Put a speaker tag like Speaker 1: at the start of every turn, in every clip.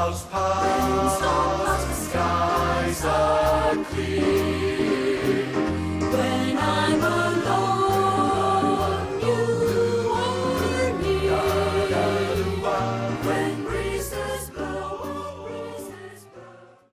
Speaker 1: clouds pass, the skies are clear. When I'm alone, you are near. When breezes blow, breezes blow.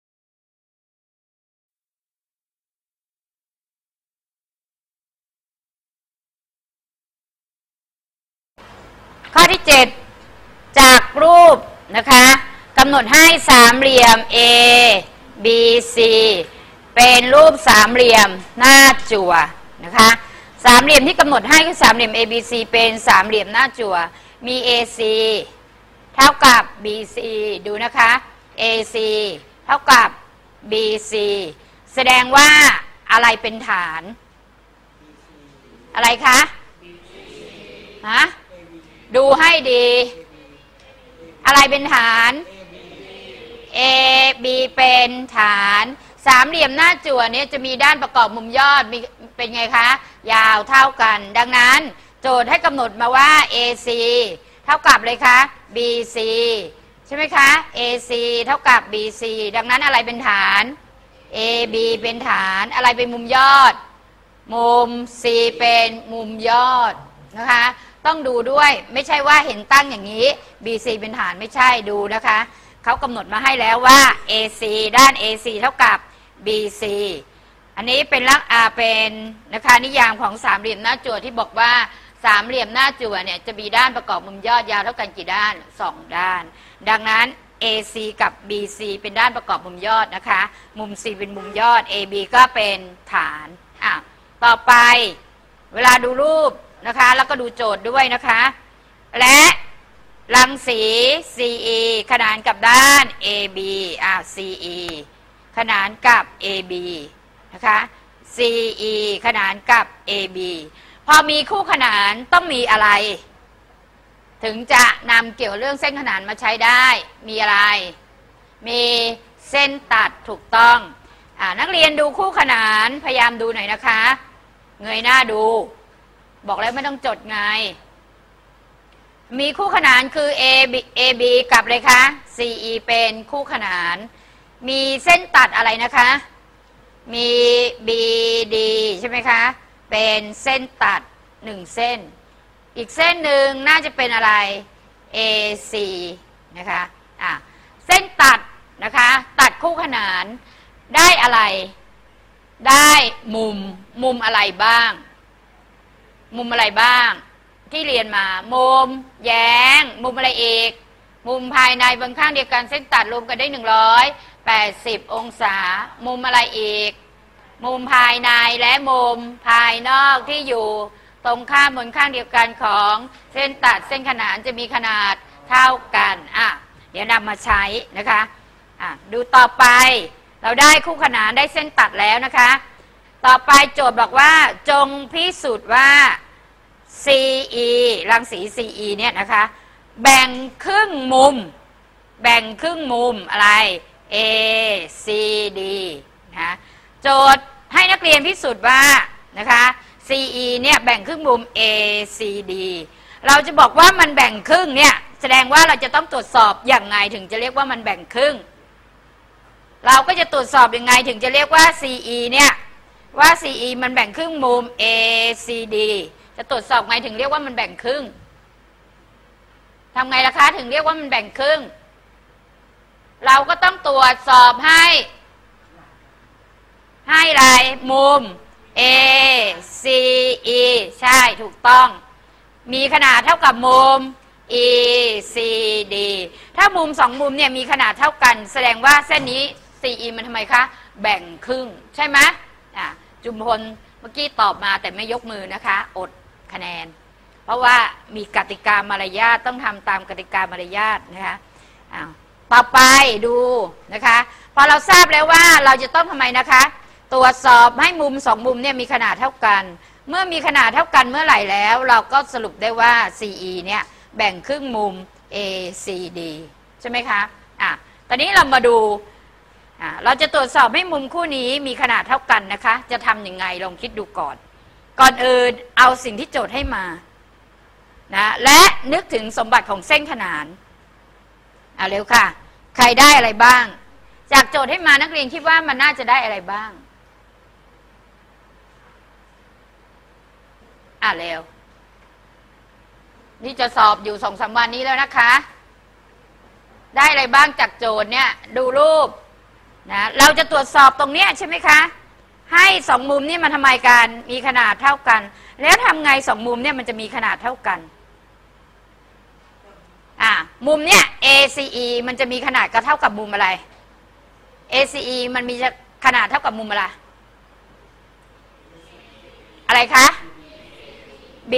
Speaker 2: ข้อที่ 7 จากรูปนะคะกำหนดให้สามเหลี่ยม A B C เป็นรูปสามเหลี่ยมหน้าจั่วนะคะสามเหลี่ยมที่กำหนดให้คือสามเหลี่ยม A B C เป็นสามเหลี่ยมหน้าจั่วมี AC เท่ากับ BC ดูนะคะ AC เท่ากับ BC แสดงว่าอะไรเป็นฐานอะไรคะฮะดูให้ดีอะไรเป็นฐาน A B เป็นฐานสามเหลี่ยมหน้าจั่วนี้จะมีด้านประกอบมุมยอดมีเป็นไงคะยาวเท่ากันดังนั้นโจทย์ให้กำหนดมาว่า AC เท่ากับเลยคะ BC ใช่ไหมคะ AC เท่ากับ BC ดังนั้นอะไรเป็นฐาน AB เป็นฐานอะไรเป็นมุมยอดมุม C เป็นมุมยอดนะคะต้องดูด้วยไม่ใช่ว่าเห็นตั้งอย่างนี้ BC เป็นฐานไม่ใช่ดูนะคะเขากำหนดมาให้แล้วว่า AC ด้าน AC เท่ากับ BC อันนี้เป็นเป็นนะคะนิยามของสามเหลี่ยมหน้าจั่วที่บอกว่าสามเหลี่ยมหน้าจั่วเนี่ยจะมีด้านประกอบมุมยอดยาวเท่ากันกี่ด้าน2ด้านดังนั้น AC กับ BC เป็นด้านประกอบมุมยอดนะคะมุม C เป็นมุมยอด AB ก็เป็นฐานต่อไปเวลาดูรูปนะคะแล้วก็ดูโจทย์ด้วยนะคะและรังสี CE ขนานกับด้าน AB CE ขนานกับ AB นะคะ CE ขนานกับ AB พอมีคู่ขนานต้องมีอะไรถึงจะนำเกี่ยวเรื่องเส้นขนานมาใช้ได้มีอะไรมีเส้นตัดถูกต้องนักเรียนดูคู่ขนานพยายามดูหน่อยนะคะเงยหน้าดูบอกแล้วไม่ต้องจดไงมีคู่ขนานคือ AB กับเลยคะ CE เป็นคู่ขนานมีเส้นตัดอะไรนะคะมี BD ใช่ไหมคะเป็นเส้นตัด1เส้นอีกเส้นหนึ่งน่าจะเป็นอะไร AC นะคะเส้นตัดนะคะตัดคู่ขนานได้อะไรได้มุมอะไรบ้างมุมอะไรบ้างที่เรียนมามุมแย้งมุมอะไรอีกมุมภายในบนข้างเดียวกันเส้นตัดรวมกันได้180องศามุมอะไรอีกมุมภายในและมุมภายนอกที่อยู่ตรงข้ามบนข้างเดียวกันของเส้นตัดเส้นขนานจะมีขนาดเท่ากันเดี๋ยวนำมาใช้นะคะดูต่อไปเราได้คู่ขนานได้เส้นตัดแล้วนะคะต่อไปโจทย์บอกว่าจงพิสูจน์ว่า CE รังสี CE เนี่ยนะคะแบ่งครึ่งมุมอะไร ACD นะโจทย์ให้นักเรียนพิสูจน์ว่านะคะ CE เนี่ยแบ่งครึ่งมุม ACD เราจะบอกว่ามันแบ่งครึ่งเนี่ยแสดงว่าเราจะต้องตรวจสอบอย่างไงถึงจะเรียกว่ามันแบ่งครึ่งเราก็จะตรวจสอบยังไงถึงจะเรียกว่า CE เนี่ยว่า CE มันแบ่งครึ่งมุม ACD จะตรวจสอบไงถึงเรียกว่ามันแบ่งครึ่งทำไงล่ะคะถึงเรียกว่ามันแบ่งครึ่งเราก็ต้องตรวจสอบให้อะไรมุม ACE ใช่ถูกต้องมีขนาดเท่ากับมุม ECD ถ้ามุม2มุมเนี่ยมีขนาดเท่ากันแสดงว่าเส้นนี้ CE มันทำไมคะแบ่งครึ่งใช่ไหมจุมพลเมื่อกี้ตอบมาแต่ไม่ยกมือนะคะอดคะแนนเพราะว่ามีกติกามารยาทต้องทำตามกติกามารยาทนะคะต่อไปดูนะคะพอเราทราบแล้วว่าเราจะต้องทำไมนะคะตรวจสอบให้มุม2มุมเนี่ยมีขนาดเท่ากันเมื่อมีขนาดเท่ากันเมื่อไหร่แล้วเราก็สรุปได้ว่า CE เนี่ยแบ่งครึ่งมุม ACD ใช่ไหมคะตอนนี้เรามาดูเราจะตรวจสอบให้มุมคู่นี้มีขนาดเท่ากันนะคะจะทำยังไงลองคิดดูก่อนอื่นเอาสิ่งที่โจทย์ให้มาและนึกถึงสมบัติของเส้นขนานเร็วค่ะใครได้อะไรบ้างจากโจทย์ให้มานักเรียนคิดว่ามันน่าจะได้อะไรบ้างเร็วนี่จะสอบอยู่2-3 วันนี้แล้วนะคะได้อะไรบ้างจากโจทย์เนี่ยดูรูปนะเราจะตรวจสอบตรงเนี้ยใช่ไหมคะให้2 มุมนี่มันทำไมกันมีขนาดเท่ากันแล้วทำไง2 มุมเนี่ยมันจะมีขนาดเท่ากันมุมเนี่ย ACE มันจะมีขนาดก็เท่ากับมุมอะไร ACE มันมีขนาดเท่ากับมุมอะไรคะ B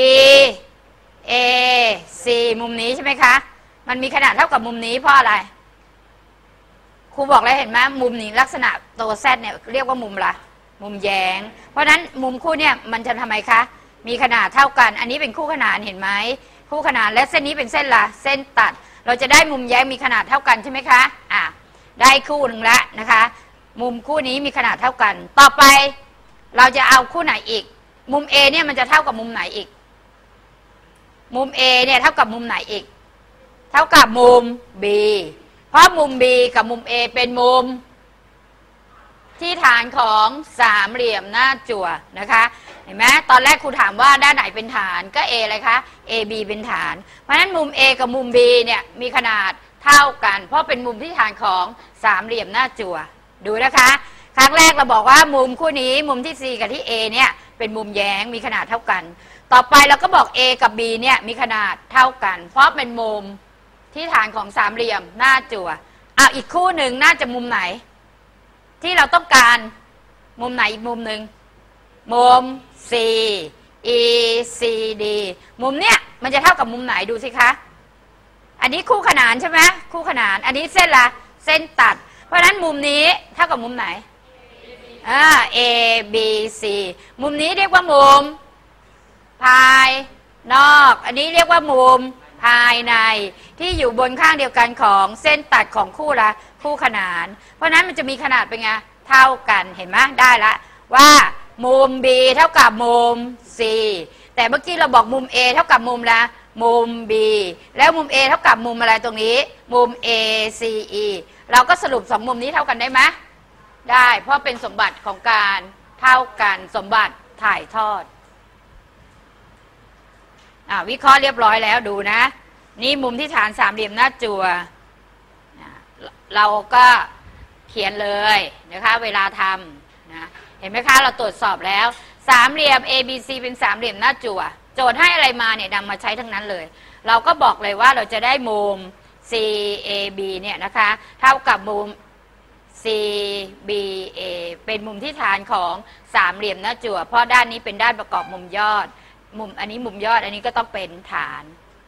Speaker 2: A C มุมนี้ใช่ไหมคะมันมีขนาดเท่ากับมุมนี้เพราะอะไรครูบอกแล้วเห็นไหมมุมนี้ลักษณะตัวZเนี่ยเรียกว่ามุมอะไรมุมแย้งเพราะฉะนั้นมุมคู่เนี่ยมันจะทำไมคะมีขนาดเท่ากันอันนี้เป็นคู่ขนานเห็นไหมคู่ขนานและเส้นนี้เป็นเส้นละเส้นตัดเราจะได้มุมแย้งมีขนาดเท่ากันใช่ไหมคะได้คู่หนึ่งแล้วนะคะมุมคู่นี้มีขนาดเท่ากันต่อไปเราจะเอาคู่ไหนอีกมุม A เนี่ยมันจะเท่ากับมุมไหนอีกมุม A เนี่ยเท่ากับมุมไหนอีกเท่ากับมุม B เพราะมุม B กับมุม A เป็นมุมที่ฐานของสามเหลี่ยมหน้าจั่วนะคะเห็นไหมตอนแรกครูถามว่าด้านไหนเป็นฐานก็ A อะไรคะ AB เป็นฐานเพราะฉะนั้นมุม A กับมุม B เนี่ยมีขนาดเท่ากันเพราะเป็นมุมที่ฐานของสามเหลี่ยมหน้าจั่วดูนะคะครั้งแรกเราบอกว่ามุมคู่นี้มุมที่ C กับที่ A เนี่ยเป็นมุมแย้งมีขนาดเท่ากันต่อไปเราก็บอก A กับ B เนี่ยมีขนาดเท่ากันเพราะเป็นมุมที่ฐานของสามเหลี่ยมหน้าจั่วอีกคู่หนึ่งน่าจะมุมไหนที่เราต้องการมุมไหนอีกมุมหนึ่งมุม C E C D มุมเนี้ยมันจะเท่ากับมุมไหนดูสิคะอันนี้คู่ขนานใช่ไหมคู่ขนานอันนี้เส้นละเส้นตัดเพราะฉะนั้นมุมนี้เท่ากับมุมไหนA B C มุมนี้เรียกว่ามุมภายนอกอันนี้เรียกว่ามุมภายในที่อยู่บนข้างเดียวกันของเส้นตัดของคู่ขนานเพราะนั้นมันจะมีขนาดเป็นไงเท่ากันเห็นไหมได้ละว่ามุม B เท่ากับมุม C แต่เมื่อกี้เราบอกมุม A เท่ากับมุมละมุม B แล้วมุม A เท่ากับมุมอะไรตรงนี้มุม ACE เราก็สรุป2 มุมนี้เท่ากันได้ไหมได้เพราะเป็นสมบัติของการเท่ากันสมบัติถ่ายทอดวิเคราะห์เรียบร้อยแล้วดูนะนี่มุมที่ฐานสามเหลี่ยมหน้าจั่วเราก็เขียนเลยนะคะเวลาทำนะเห็นไหมคะเราตรวจสอบแล้วสามเหลี่ยม ABC เป็นสามเหลี่ยมหน้าจั่วโจทย์ให้อะไรมาเนี่ยนำมาใช้ทั้งนั้นเลยเราก็บอกเลยว่าเราจะได้มุม CAB เนี่ยนะคะเท่ากับมุม CBA เป็นมุมที่ฐานของสามเหลี่ยมหน้าจั่วเพราะด้านนี้เป็นด้านประกอบมุมยอดมุมอันนี้มุมยอดอันนี้ก็ต้องเป็นฐาน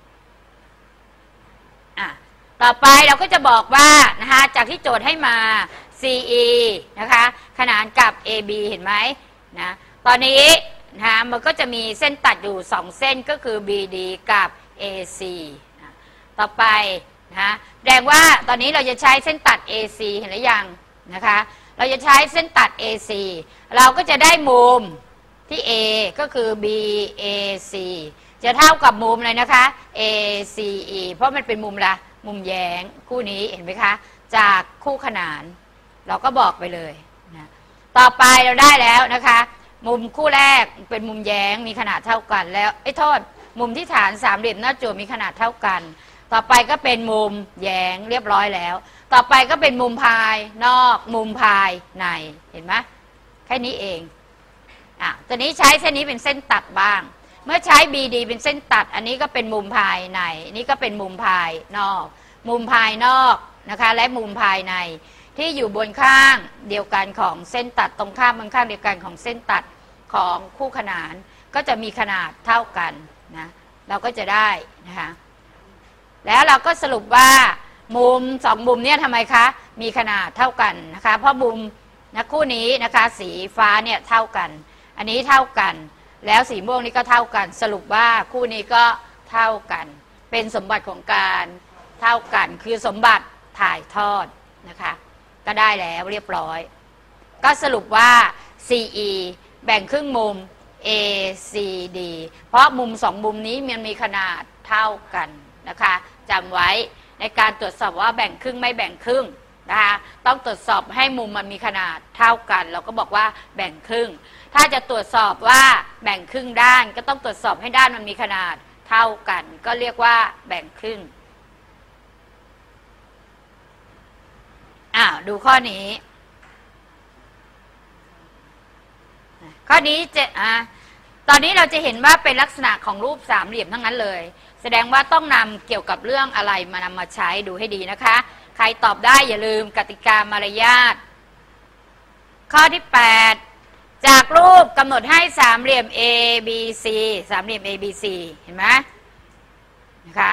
Speaker 2: ต่อไปเราก็จะบอกว่านะคะจากที่โจทย์ให้มา CE นะคะขนานกับ AB เห็นไหมนะตอนนี้นะคะมันก็จะมีเส้นตัดอยู่2เส้นก็คือ BD กับ AC ต่อไปนะแสดงว่าตอนนี้เราจะใช้เส้นตัด AC เห็นหรือยังนะคะเราจะใช้เส้นตัด AC เราก็จะได้มุมที่ A ก็คือ BAC จะเท่ากับมุมเลยนะคะ ACE เพราะมันเป็นมุมละมุมแย้งคู่นี้เห็นไหมคะจากคู่ขนานเราก็บอกไปเลยนะต่อไปเราได้แล้วนะคะมุมคู่แรกเป็นมุมแย้งมีขนาดเท่ากันแล้วโทษมุมที่ฐานสามเหลี่ยมหน้าจั่วมีขนาดเท่ากันต่อไปก็เป็นมุมแย้งเรียบร้อยแล้วต่อไปก็เป็นมุมภายนอกมุมภายในเห็นไหมแค่นี้เองตัวนี้ใช้เส้นนี้เป็นเส้นตัดบ้างเมื่อใช้ BD เป็นเส้นตัดอันนี้ก็เป็นมุมภายในนี่ก็เป็นมุมภายนอกมุมภายนอกนะคะและมุมภายในที่อยู่บนข้างเดียวกันของเส้นตัดตรงข้ามบนข้างเดียวกันของเส้นตัดของคู่ขนานก็จะมีขนาดเท่ากันนะเราก็จะได้นะคะแล้วเราก็สรุปว่ามุม2มุมเนี่ยทำไมคะมีขนาดเท่ากันนะคะเพราะมุมคู่นี้นะคะสีฟ้าเนี่ยเท่ากันอันนี้เท่ากันแล้วสีม่วงนี่ก็เท่ากันสรุปว่าคู่นี้ก็เท่ากันเป็นสมบัติของการเท่ากันคือสมบัติถ่ายทอดนะคะก็ได้แล้วเรียบร้อยก็สรุปว่า CE แบ่งครึ่งมุม ACD เพราะมุม2มุมนี้มันมีขนาดเท่ากันนะคะจำไว้ในการตรวจสอบว่าแบ่งครึ่งไม่แบ่งครึ่งนะคะต้องตรวจสอบให้มุมมันมีขนาดเท่ากันเราก็บอกว่าแบ่งครึ่งถ้าจะตรวจสอบว่าแบ่งครึ่งด้านก็ต้องตรวจสอบให้ด้านมันมีขนาดเท่ากันก็เรียกว่าแบ่งครึ่งดูข้อนี้ข้อนี้จะตอนนี้เราจะเห็นว่าเป็นลักษณะของรูปสามเหลี่ยมทั้งนั้นเลยแสดงว่าต้องนำเกี่ยวกับเรื่องอะไรมานำมาใช้ดูให้ดีนะคะใครตอบได้อย่าลืมกติกามารยาทข้อที่8จากรูปกำหนดให้สามเหลี่ยม ABC สามเหลี่ยม ABC เห็นไหมนะคะ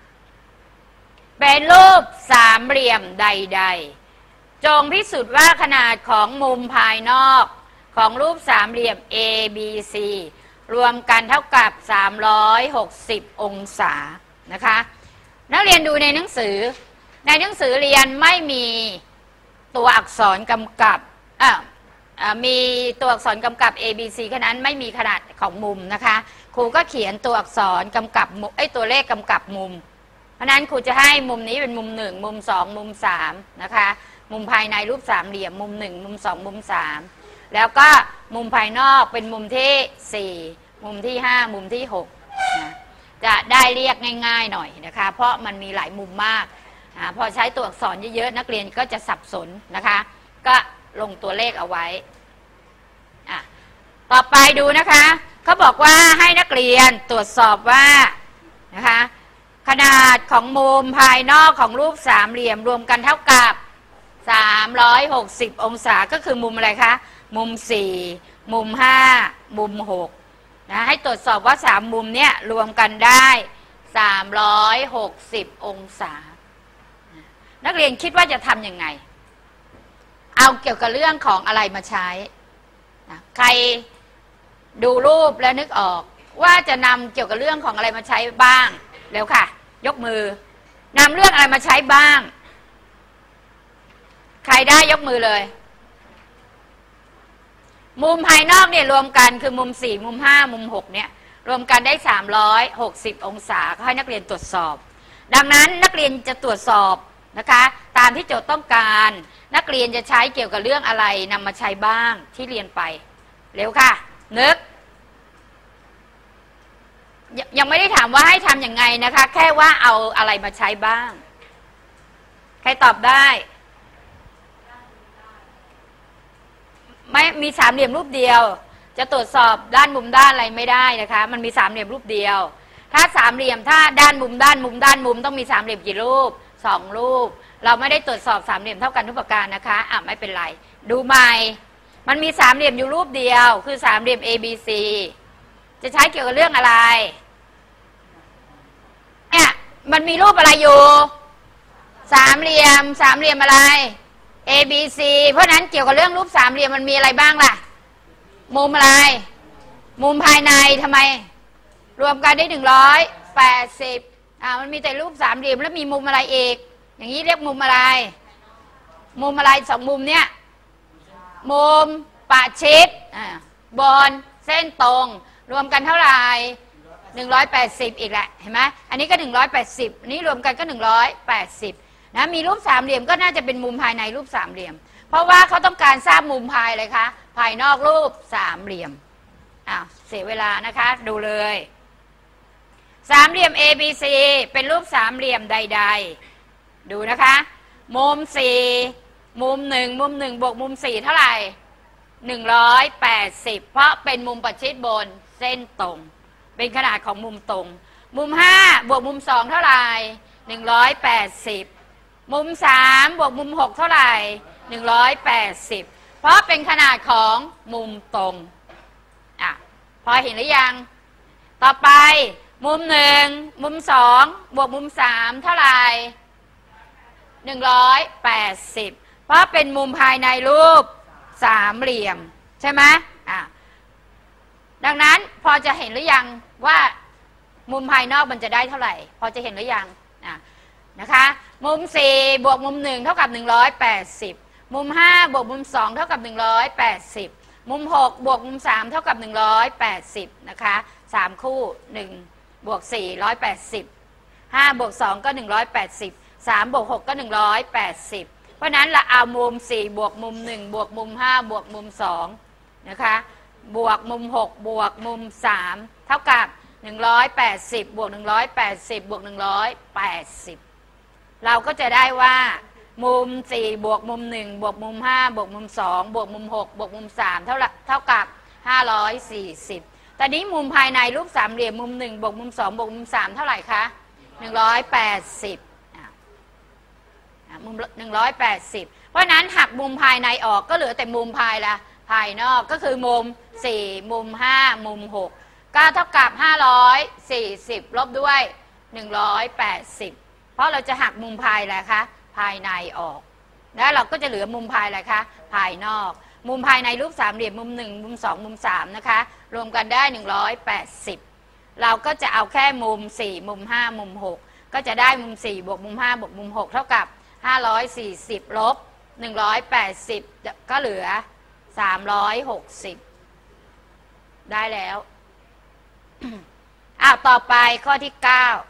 Speaker 2: เป็นรูปสามเหลี่ยมใดๆจงพิสูจน์ว่าขนาดของมุมภายนอกของรูปสามเหลี่ยม ABC รวมกันเท่ากับ360องศานะคะนักเรียนดูในหนังสือเรียนไม่มีตัวอักษรกำกับมีตัวอักษรกำกับ ABC แค่นั้นไม่มีขนาดของมุมนะคะครูก็เขียนตัวอักษรกำกับตัวเลขกำกับมุมเพราะนั้นครูจะให้มุมนี้เป็นมุม1มุม2มุม3นะคะมุมภายในรูปสามเหลี่ยมมุม1มุม2มุม3แล้วก็มุมภายนอกเป็นมุมที่4มุมที่5มุมที่6นะจะได้เรียกง่ายๆหน่อยนะคะเพราะมันมีหลายมุมมากพอใช้ตัวอักษรเยอะๆนักเรียนก็จะสับสนนะคะก็ลงตัวเลขเอาไว้ต่อไปดูนะคะเขาบอกว่าให้นักเรียนตรวจสอบว่านะคะขนาดของมุมภายนอกของรูปสามเหลี่ยมรวมกันเท่ากับ360องศาก็คือมุมอะไรคะมุม4มุม5มุม6นะให้ตรวจสอบว่า3มุมเนี้ยรวมกันได้360องศานักเรียนคิดว่าจะทำยังไงเอาเกี่ยวกับเรื่องของอะไรมาใช้ใครดูรูปแล้วนึกออกว่าจะนำเกี่ยวกับเรื่องของอะไรมาใช้บ้างเร็วค่ะยกมือนำเรื่องอะไรมาใช้บ้างใครได้ยกมือเลยมุมภายนอกเนี่ยรวมกันคือมุม4มุม5มุม6เนี่ยรวมกันได้360องศาก็ให้นักเรียนตรวจสอบดังนั้นนักเรียนจะตรวจสอบนะคะตามที่โจทย์ต้องการนักเรียนจะใช้เกี่ยวกับเรื่องอะไรนำมาใช้บ้างที่เรียนไปเร็วค่ะนึกยังไม่ได้ถามว่าให้ทำอย่างไงนะคะแค่ว่าเอาอะไรมาใช้บ้างใครตอบได้ไม่มีสามเหลี่ยมรูปเดียวจะตรวจสอบด้านมุมด้านอะไรไม่ได้นะคะมันมีสามเหลี่ยมรูปเดียวถ้าสามเหลี่ยมถ้าด้านมุมต้องมีสามเหลี่ยมกี่รูป2รูปเราไม่ได้ตรวจสอบสามเหลี่ยมเท่ากันทุกประการนะคะไม่เป็นไรดูใหม่มันมีสามเหลี่ยมอยู่รูปเดียวคือสามเหลี่ยม ABC จะใช้เกี่ยวกับเรื่องอะไรเนี่ยมันมีรูปอะไรอยู่สามเหลี่ยมอะไร ABC เพราะนั้นเกี่ยวกับเรื่องรูปสามเหลี่ยมมันมีอะไรบ้างล่ะมุมอะไรมุมภายในทำไมรวมกันได้180มันมีแต่รูปสามเหลี่ยมแล้วมีมุมอะไรอีกอย่างนี้เรียกมุมอะไรสองมุมเนี้ยมุมประชิดบนเส้นตรงรวมกันเท่าไหร่180อีกแหละเห็นไหมอันนี้ก็180อันนี้รวมกันก็180นะมีรูปสามเหลี่ยมก็น่าจะเป็นมุมภายในรูปสามเหลี่ยมเพราะว่าเขาต้องการทราบมุมภายเลยคะภายนอกรูปสามเหลี่ยมเสียเวลานะคะดูเลยสามเหลี่ยม ABC เป็นรูปสามเหลี่ยมใดๆดูนะคะมุม4มุม1บวกมุม4เท่าไหร่180เพราะเป็นมุมประชิดบนเส้นตรงเป็นขนาดของมุมตรงมุม5บวกมุม2เท่าไหร่180มุม3บวกมุม6เท่าไหร่180เพราะเป็นขนาดของมุมตรงพอเห็นหรือยังต่อไปมุม1มุม2บวกมุม3เท่าไหร่180เพราะเป็นมุมภายในรูปสามเหลี่ยมใช่ไหมดังนั้นพอจะเห็นหรือยังว่ามุมภายนอกมันจะได้เท่าไหร่พอจะเห็นหรือยังนะคะมุม4บวกมุม1เท่ากับ180มุม5บวกมุม2เท่ากับ180มุม6บวกมุม3เท่ากับ180นะคะ3คู่1บวก4 180 5บวก2ก็180 3บวก6ก็180เพราะนั้นเราเอามุม4บวกมุม1บวกมุม5บวกมุม2นะคะบวกมุม6บวกมุม3เท่ากับ180บวก180บวก180เราก็จะได้ว่ามุม4บวกมุม1บวกมุม5บวกมุม2บวกมุม6บวกมุม3เท่ากับ540ตอนนี้มุมภายในรูปสามเหลี่ยมมุม1บวกมุม2บวกมุม3เท่าไหร่คะ180มุม180เพราะนั้นหักมุมภายในออกก็เหลือแต่มุมภายนอกก็คือมุม4มุม5มุม6ก็เท่ากับ540ลบด้วย180เพราะเราจะหักมุมภายอะไรคะภายในออกแล้วเราก็จะเหลือมุมภายอะไรคะภายนอกมุมภายในรูปสามเหลี่ยมมุม1มุม2มุม3นะคะรวมกันได้180เราก็จะเอาแค่มุม4มุม5มุม6ก็จะได้มุม4บวกมุม5บวกมุม6เท่ากับ540ลบ180ก็เหลือ360ได้แล้ว ต่อไปข้อที่9